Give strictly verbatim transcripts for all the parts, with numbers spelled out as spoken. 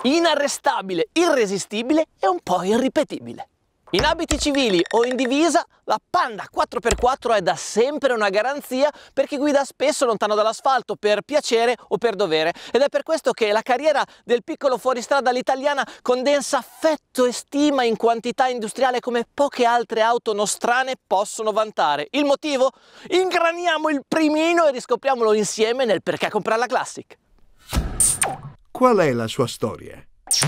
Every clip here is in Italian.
Inarrestabile, irresistibile e un po' irripetibile. In abiti civili o in divisa, la Panda quattro per quattro è da sempre una garanzia per chi guida spesso lontano dall'asfalto, per piacere o per dovere. Ed è per questo che la carriera del piccolo fuoristrada all'italiana condensa affetto e stima in quantità industriale come poche altre auto nostrane possono vantare. Il motivo? Ingraniamo il primino e riscopriamolo insieme nel perché comprare la Classic. Qual è la sua storia?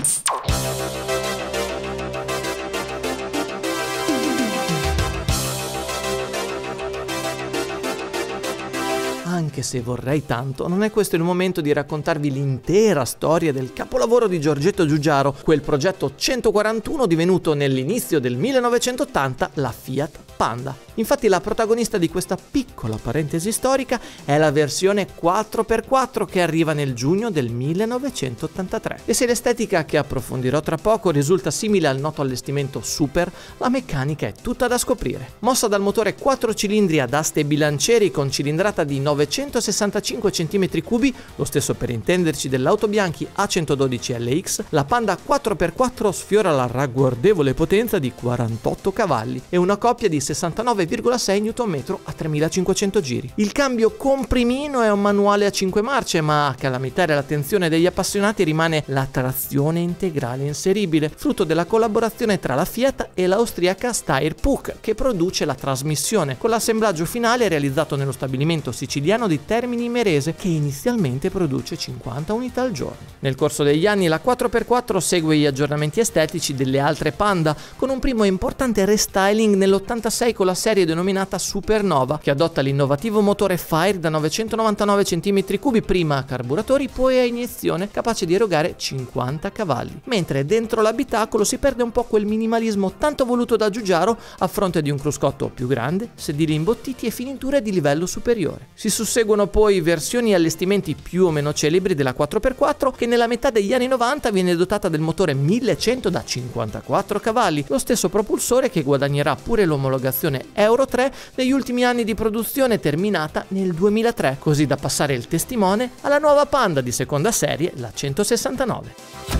Anche se vorrei tanto, non è questo il momento di raccontarvi l'intera storia del capolavoro di Giorgetto Giugiaro, quel progetto centoquarantuno divenuto nell'inizio del millenovecentottanta la Fiat Panda. Infatti la protagonista di questa piccola parentesi storica è la versione quattro per quattro che arriva nel giugno del millenovecentottantatré. E se l'estetica che approfondirò tra poco risulta simile al noto allestimento Super, la meccanica è tutta da scoprire. Mossa dal motore quattro cilindri ad aste e bilancieri con cilindrata di novecentosessantacinque centimetri cubi, lo stesso per intenderci dell'auto Bianchi A centododici L X, la Panda quattro per quattro sfiora la ragguardevole potenza di quarantotto cavalli e una coppia di sessantanove virgola sei newton metri a tremilacinquecento giri. Il cambio comprimino è un manuale a cinque marce, ma a calamitare l'attenzione degli appassionati rimane la trazione integrale inseribile, frutto della collaborazione tra la Fiat e l'austriaca Steyr-Puch, che produce la trasmissione, con l'assemblaggio finale realizzato nello stabilimento siciliano di Termini Imerese, che inizialmente produce cinquanta unità al giorno. Nel corso degli anni la quattro per quattro segue gli aggiornamenti estetici delle altre Panda, con un primo importante restyling nell'ottantasei con la serie denominata Supernova, che adotta l'innovativo motore Fire da novecentonovantanove centimetri cubi, prima a carburatori poi a iniezione, capace di erogare cinquanta cavalli, mentre dentro l'abitacolo si perde un po' quel minimalismo tanto voluto da Giugiaro a fronte di un cruscotto più grande, sedili imbottiti e finiture di livello superiore. Si susseguono poi versioni e allestimenti più o meno celebri della quattro per quattro, che nella metà degli anni novanta viene dotata del motore millecento da cinquantaquattro cavalli, lo stesso propulsore che guadagnerà pure l'omologazione Euro tre negli ultimi anni di produzione, terminata nel duemilatré, così da passare il testimone alla nuova Panda di seconda serie, la centosessantanove.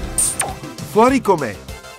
Fuori com'è?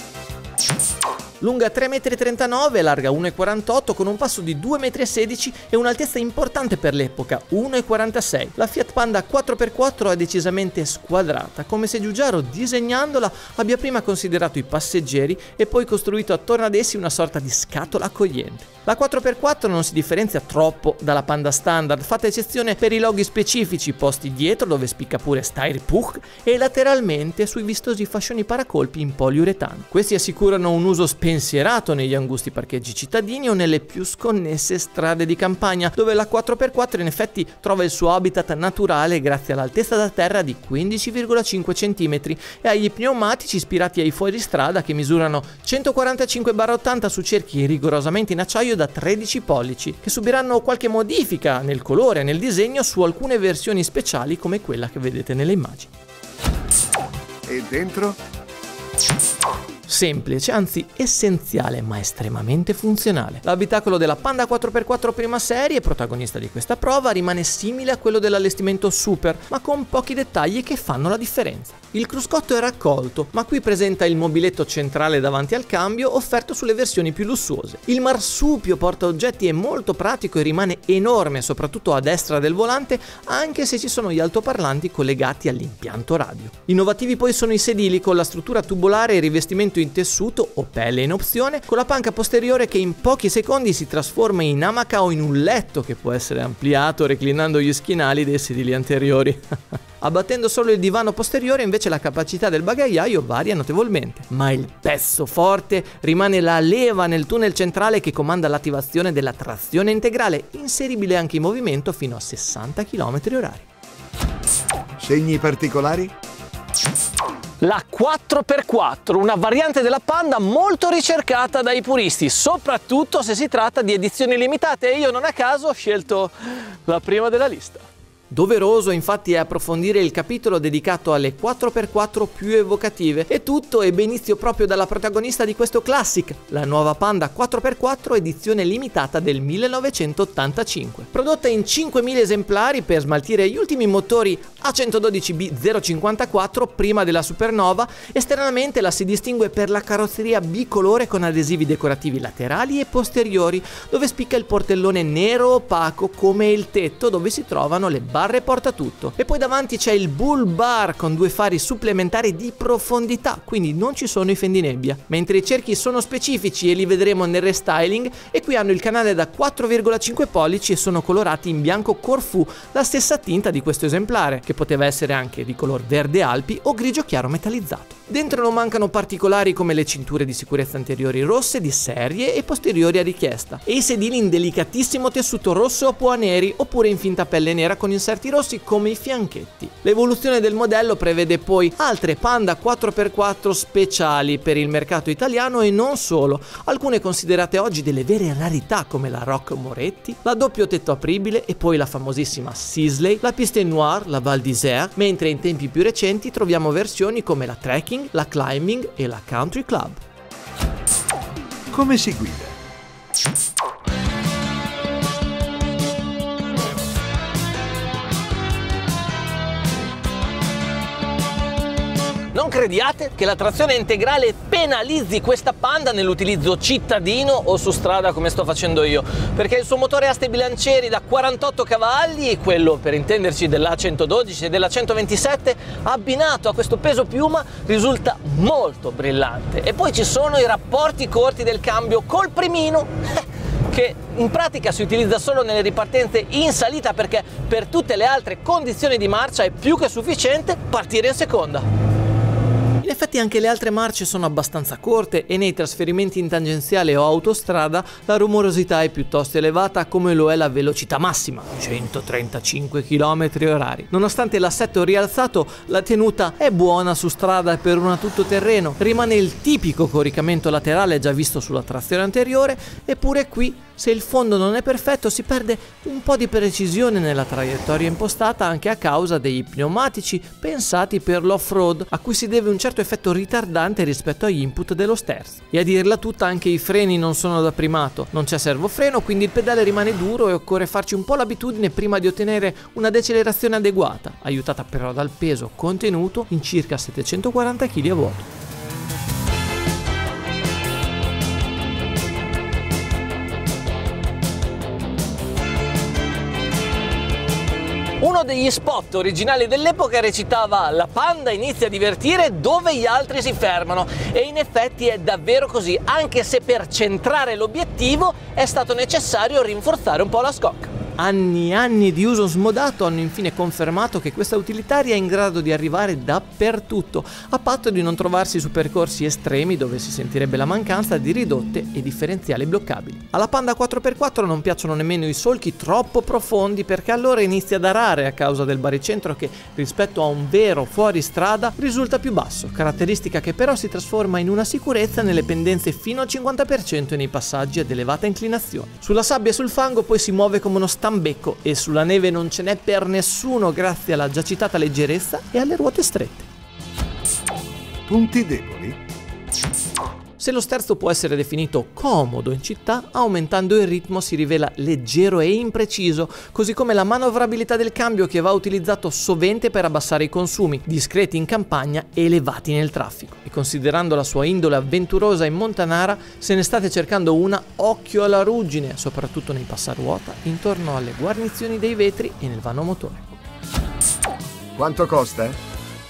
Lunga tre virgola trentanove metri, larga uno virgola quarantotto, con un passo di due virgola sedici metri e un'altezza importante per l'epoca, uno virgola quarantasei. La Fiat Panda quattro per quattro è decisamente squadrata, come se Giugiaro, disegnandola, abbia prima considerato i passeggeri e poi costruito attorno ad essi una sorta di scatola accogliente. La quattro per quattro non si differenzia troppo dalla Panda standard, fatta eccezione per i loghi specifici posti dietro, dove spicca pure Steyr-Puch, e lateralmente sui vistosi fascioni paracolpi in poliuretano. Questi assicurano un uso spensierato negli angusti parcheggi cittadini o nelle più sconnesse strade di campagna, dove la quattro per quattro in effetti trova il suo habitat naturale grazie all'altezza da terra di quindici virgola cinque centimetri e agli pneumatici ispirati ai fuoristrada che misurano centoquarantacinque barra ottanta su cerchi rigorosamente in acciaio da tredici pollici, che subiranno qualche modifica nel colore e nel disegno su alcune versioni speciali come quella che vedete nelle immagini. E dentro? Semplice, anzi essenziale, ma estremamente funzionale. L'abitacolo della Panda quattro per quattro prima serie, protagonista di questa prova, rimane simile a quello dell'allestimento Super, ma con pochi dettagli che fanno la differenza. Il cruscotto è raccolto, ma qui presenta il mobiletto centrale davanti al cambio, offerto sulle versioni più lussuose. Il marsupio portaoggetti è molto pratico e rimane enorme, soprattutto a destra del volante, anche se ci sono gli altoparlanti collegati all'impianto radio. Innovativi poi sono i sedili con la struttura tubolare e rivestimento in tessuto o pelle in opzione, con la panca posteriore che in pochi secondi si trasforma in amaca o in un letto che può essere ampliato reclinando gli schienali dei sedili anteriori. Abbattendo solo il divano posteriore invece la capacità del bagagliaio varia notevolmente, ma il pezzo forte rimane la leva nel tunnel centrale che comanda l'attivazione della trazione integrale, inseribile anche in movimento fino a sessanta chilometri orari. Segni particolari? La quattro per quattro, una variante della Panda molto ricercata dai puristi, soprattutto se si tratta di edizioni limitate, e io non a caso ho scelto la prima della lista. Doveroso infatti è approfondire il capitolo dedicato alle quattro per quattro più evocative, e tutto ebbe inizio proprio dalla protagonista di questo classic, la nuova Panda quattro per quattro edizione limitata del millenovecentottantacinque. Prodotta in cinquemila esemplari per smaltire gli ultimi motori A centododici B zero cinquantaquattro prima della Supernova, esternamente la si distingue per la carrozzeria bicolore con adesivi decorativi laterali e posteriori, dove spicca il portellone nero opaco come il tetto dove si trovano le barre portatutto. E poi davanti c'è il Bull Bar con due fari supplementari di profondità, quindi non ci sono i fendinebbia, mentre i cerchi sono specifici e li vedremo nel restyling, e qui hanno il canale da quattro virgola cinque pollici e sono colorati in bianco Corfu, la stessa tinta di questo esemplare, che poteva essere anche di color verde Alpi o grigio chiaro metallizzato. Dentro non mancano particolari come le cinture di sicurezza anteriori rosse di serie e posteriori a richiesta, e i sedili in delicatissimo tessuto rosso o poa neri, oppure in finta pelle nera con inserti rossi come i fianchetti. L'evoluzione del modello prevede poi altre Panda quattro per quattro speciali per il mercato italiano e non solo, alcune considerate oggi delle vere rarità come la Rock Moretti, la doppio tetto apribile e poi la famosissima Sisley, la Piste Noire, la Val d'Isère, mentre in tempi più recenti troviamo versioni come la Trekking, la Climbing e la Country Club. Come si guida? Non crediate che la trazione integrale penalizzi questa Panda nell'utilizzo cittadino o su strada come sto facendo io, perché il suo motore a aste bilancieri da quarantotto cavalli, quello per intenderci dell'A centododici e della centoventisette, abbinato a questo peso piuma risulta molto brillante. E poi ci sono i rapporti corti del cambio col primino, che in pratica si utilizza solo nelle ripartenze in salita, perché per tutte le altre condizioni di marcia è più che sufficiente partire in seconda. In effetti anche le altre marce sono abbastanza corte e nei trasferimenti in tangenziale o autostrada la rumorosità è piuttosto elevata, come lo è la velocità massima, centotrentacinque chilometri orari. Nonostante l'assetto rialzato, la tenuta è buona su strada per una tuttoterreno, rimane il tipico coricamento laterale già visto sulla trazione anteriore, eppure qui, se il fondo non è perfetto, si perde un po' di precisione nella traiettoria impostata, anche a causa dei pneumatici pensati per l'off-road, a cui si deve un certo effetto ritardante rispetto agli input dello sterzo. E a dirla tutta, anche i freni non sono da primato, non c'è servofreno, quindi il pedale rimane duro e occorre farci un po' l'abitudine prima di ottenere una decelerazione adeguata, aiutata però dal peso contenuto in circa settecentoquaranta chilogrammi a vuoto. Uno degli spot originali dell'epoca recitava: la Panda inizia a divertire dove gli altri si fermano, e in effetti è davvero così, anche se per centrare l'obiettivo è stato necessario rinforzare un po' la scocca. Anni e anni di uso smodato hanno infine confermato che questa utilitaria è in grado di arrivare dappertutto, a patto di non trovarsi su percorsi estremi dove si sentirebbe la mancanza di ridotte e differenziali bloccabili. Alla Panda quattro per quattro non piacciono nemmeno i solchi troppo profondi, perché allora inizia ad arare a causa del baricentro che, rispetto a un vero fuoristrada, risulta più basso, caratteristica che però si trasforma in una sicurezza nelle pendenze fino al cinquanta per cento e nei passaggi ad elevata inclinazione. Sulla sabbia e sul fango poi si muove come uno stambecco, e sulla neve non ce n'è per nessuno grazie alla già citata leggerezza e alle ruote strette. Punti deboli? Se lo sterzo può essere definito comodo in città, aumentando il ritmo si rivela leggero e impreciso, così come la manovrabilità del cambio, che va utilizzato sovente per abbassare i consumi, discreti in campagna e elevati nel traffico. E considerando la sua indole avventurosa e montanara, se ne state cercando una, occhio alla ruggine, soprattutto nei passaruota, intorno alle guarnizioni dei vetri e nel vano motore. Quanto costa?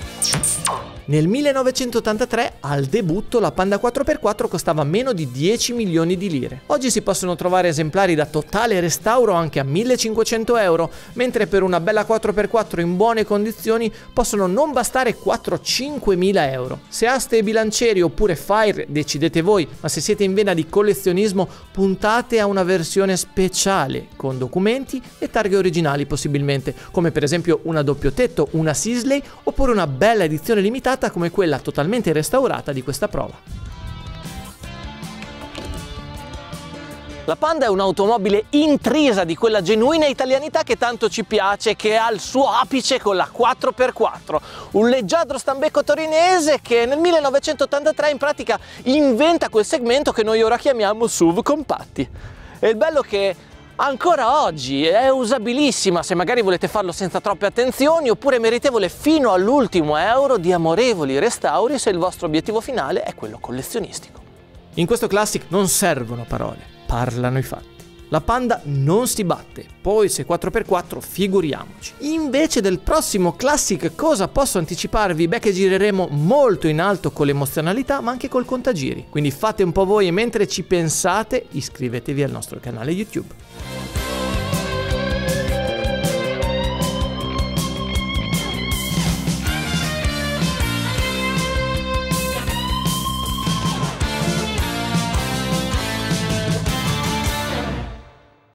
Nel millenovecentottantatré, al debutto, la Panda quattro per quattro costava meno di dieci milioni di lire. Oggi si possono trovare esemplari da totale restauro anche a millecinquecento euro, mentre per una bella quattro per quattro in buone condizioni possono non bastare quattro-cinquemila euro. Se aste e bilancieri oppure Fire decidete voi, ma se siete in vena di collezionismo puntate a una versione speciale, con documenti e targhe originali possibilmente, come per esempio una doppio tetto, una Sisley, oppure una bella edizione limitata come quella totalmente restaurata di questa prova. La Panda è un'automobile intrisa di quella genuina italianità che tanto ci piace, che ha il suo apice con la quattro per quattro, un leggiadro stambecco torinese che nel millenovecentottantatré in pratica inventa quel segmento che noi ora chiamiamo S U V compatti. E il bello che ancora oggi è usabilissima se magari volete farlo senza troppe attenzioni, oppure meritevole fino all'ultimo euro di amorevoli restauri se il vostro obiettivo finale è quello collezionistico. In questo Classic non servono parole, parlano i fatti. La Panda non si batte, poi se quattro per quattro figuriamoci. Invece del prossimo Classic cosa posso anticiparvi? Beh, che gireremo molto in alto con l'emozionalità ma anche col contagiri, quindi fate un po' voi e mentre ci pensate iscrivetevi al nostro canale YouTube.